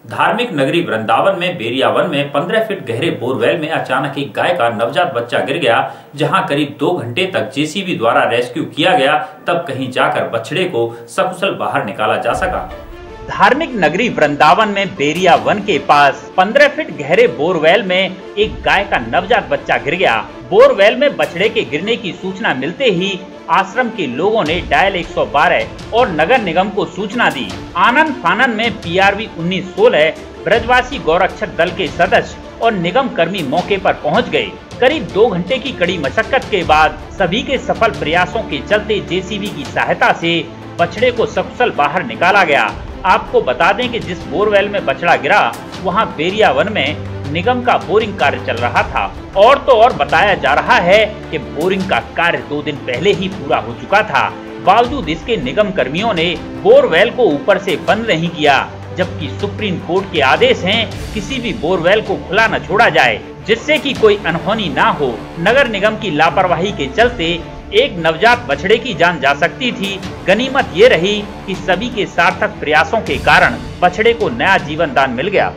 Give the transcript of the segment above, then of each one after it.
धार्मिक नगरी वृंदावन में बेरिया वन में 15 फीट गहरे बोरवेल में अचानक एक गाय का नवजात बच्चा गिर गया। जहां करीब 2 घंटे तक जेसीबी द्वारा रेस्क्यू किया गया, तब कहीं जाकर बछड़े को सकुशल बाहर निकाला जा सका। धार्मिक नगरी वृंदावन में बेरिया वन के पास 15 फीट गहरे बोरवेल में एक गाय का नवजात बच्चा गिर गया। बोरवेल में बछड़े के गिरने की सूचना मिलते ही आश्रम के लोगों ने डायल 112 और नगर निगम को सूचना दी। आनंद फानन में PRV 1916 ब्रजवासी गौरक्षक दल के सदस्य और निगम कर्मी मौके पर पहुंच गए। करीब 2 घंटे की कड़ी मशक्कत के बाद सभी के सफल प्रयासों के चलते जेसीबी की सहायता से बछड़े को सकुशल बाहर निकाला गया। आपको बता दें कि जिस बोरवेल में बछड़ा गिरा वहां बेरिया वन में निगम का बोरिंग कार्य चल रहा था। और तो और बताया जा रहा है कि बोरिंग का कार्य 2 दिन पहले ही पूरा हो चुका था। बावजूद इसके निगम कर्मियों ने बोरवेल को ऊपर से बंद नहीं किया, जबकि सुप्रीम कोर्ट के आदेश हैं किसी भी बोरवेल को खुला न छोड़ा जाए, जिससे कि कोई अनहोनी ना हो। नगर निगम की लापरवाही के चलते एक नवजात बछड़े की जान जा सकती थी। गनीमत ये रही कि सभी के सार्थक प्रयासों के कारण बछड़े को नया जीवन दान मिल गया।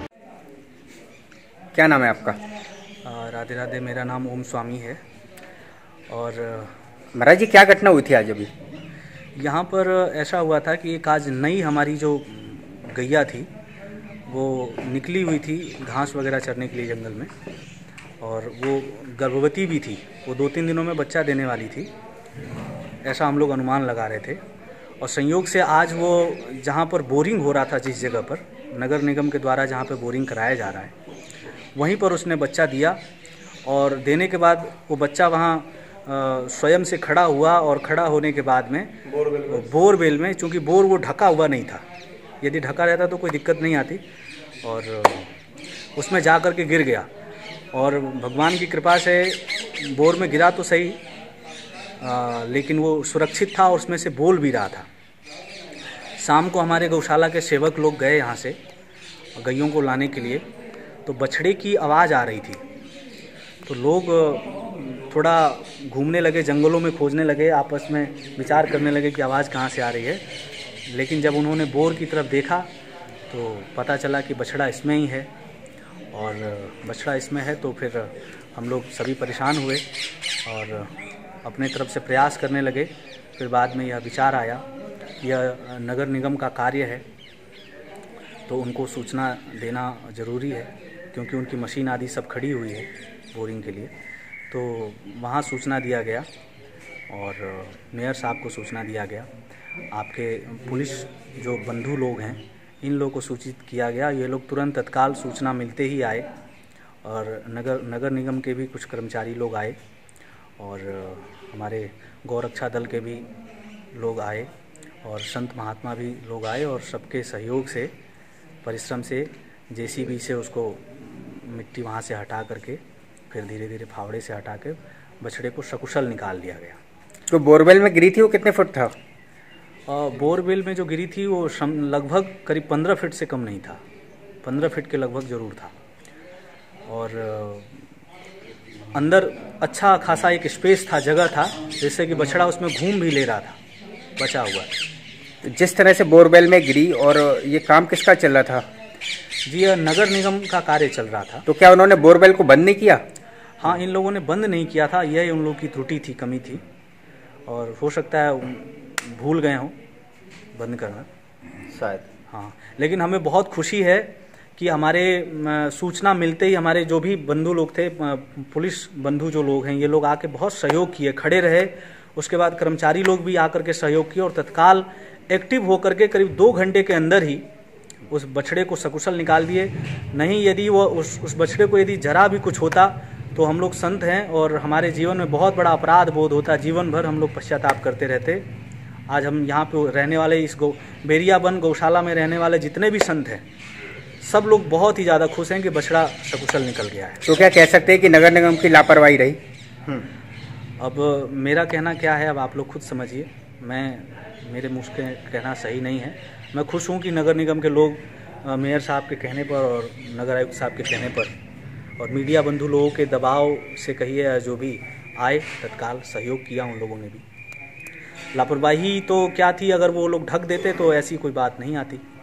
क्या नाम है आपका? राधे राधे, मेरा नाम ओम स्वामी है। और महाराज जी, क्या घटना हुई थी आज? अभी यहाँ पर ऐसा हुआ था कि एक आज नई हमारी जो गैया थी वो निकली हुई थी घास वगैरह चरने के लिए जंगल में, और वो गर्भवती भी थी। वो 2-3 दिनों में बच्चा देने वाली थी, ऐसा हम लोग अनुमान लगा रहे थे। और संयोग से आज वो जहाँ पर बोरिंग हो रहा था, जिस जगह पर नगर निगम के द्वारा जहाँ पर बोरिंग कराया जा रहा है, वहीं पर उसने बच्चा दिया। और देने के बाद वो बच्चा वहाँ स्वयं से खड़ा हुआ, और खड़ा होने के बाद में बोरवेल में, चूँकि बोर वो ढका हुआ नहीं था, यदि ढका रहता तो कोई दिक्कत नहीं आती, और उसमें जा कर के गिर गया। और भगवान की कृपा से बोर में गिरा तो सही, लेकिन वो सुरक्षित था और उसमें से बोल भी रहा था। शाम को हमारे गौशाला के सेवक लोग गए यहाँ से गैयों को लाने के लिए, तो बछड़े की आवाज़ आ रही थी। तो लोग थोड़ा घूमने लगे, जंगलों में खोजने लगे, आपस में विचार करने लगे कि आवाज़ कहाँ से आ रही है। लेकिन जब उन्होंने बोर की तरफ देखा तो पता चला कि बछड़ा इसमें ही है। और बछड़ा इसमें है तो फिर हम लोग सभी परेशान हुए और अपने तरफ से प्रयास करने लगे। फिर बाद में यह विचार आया, यह नगर निगम का कार्य है तो उनको सूचना देना ज़रूरी है, क्योंकि उनकी मशीन आदि सब खड़ी हुई है बोरिंग के लिए। तो वहाँ सूचना दिया गया और मेयर साहब को सूचना दिया गया। आपके पुलिस जो बंधु लोग हैं, इन लोगों को सूचित किया गया। ये लोग तुरंत तत्काल सूचना मिलते ही आए, और नगर निगम के भी कुछ कर्मचारी लोग आए, और हमारे गौरक्षा दल के भी लोग आए, और संत महात्मा भी लोग आए, और सबके सहयोग से, परिश्रम से, जेसीबी से उसको मिट्टी वहाँ से हटा करके फिर धीरे धीरे फावड़े से हटा के बछड़े को सकुशल निकाल दिया गया। तो बोरवेल में गिरी थी वो कितने फुट था? बोरवेल में जो गिरी थी वो लगभग करीब 15 फीट से कम नहीं था, 15 फीट के लगभग ज़रूर था। और अंदर अच्छा खासा एक स्पेस था, जगह था, जिससे कि बछड़ा उसमें घूम भी ले रहा था, बचा हुआ। तो जिस तरह से बोरवेल में गिरी, और ये काम किसका चल रहा था? जी, यह नगर निगम का कार्य चल रहा था। तो क्या उन्होंने बोरवेल को बंद नहीं किया? हाँ, इन लोगों ने बंद नहीं किया था, यह उन लोगों की त्रुटि थी, कमी थी, और हो सकता है भूल गए हों बंद करना शायद। हाँ, लेकिन हमें बहुत खुशी है कि हमारे सूचना मिलते ही हमारे जो भी बंधु लोग थे, पुलिस बंधु जो लोग हैं, ये लोग आके बहुत सहयोग किए, खड़े रहे। उसके बाद कर्मचारी लोग भी आकर के सहयोग किए और तत्काल एक्टिव होकर के करीब 2 घंटे के अंदर ही उस बछड़े को सकुशल निकाल दिए। नहीं, यदि वो उस बछड़े को यदि जरा भी कुछ होता तो हम लोग संत हैं और हमारे जीवन में बहुत बड़ा अपराध बोध होता, जीवन भर हम लोग पश्चाताप करते रहते। आज हम यहाँ पे रहने वाले, इस बेरिया वन गौशाला में रहने वाले जितने भी संत हैं, सब लोग बहुत ही ज़्यादा खुश हैं कि बछड़ा सकुशल निकल गया है। तो क्या कह सकते हैं कि नगर निगम की लापरवाही रही? अब मेरा कहना क्या है, अब आप लोग खुद समझिए। मेरे मुँह से कहना सही नहीं है। मैं खुश हूँ कि नगर निगम के लोग मेयर साहब के कहने पर और नगर आयुक्त साहब के कहने पर और मीडिया बंधु लोगों के दबाव से कहिए, जो भी आए तत्काल सहयोग किया उन लोगों ने भी। लापरवाही तो क्या थी, अगर वो लोग ढक देते तो ऐसी कोई बात नहीं आती।